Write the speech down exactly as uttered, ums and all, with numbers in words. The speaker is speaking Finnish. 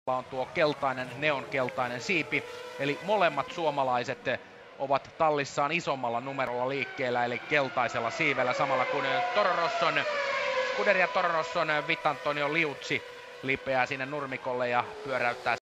on tuo keltainen, neonkeltainen siipi, eli molemmat suomalaiset ovat tallissaan isommalla numerolla liikkeellä, eli keltaisella siivellä, samalla kun Toro Rosson, Scuderia Toro Rosson Vittantonio Liuzzi lipeää sinne nurmikolle ja pyöräyttää